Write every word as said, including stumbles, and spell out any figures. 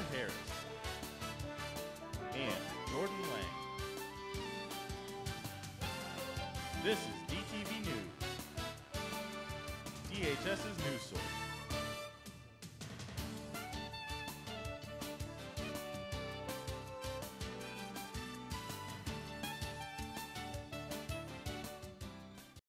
Harris and Jordan Lang. This is D T V News, D H S's news source.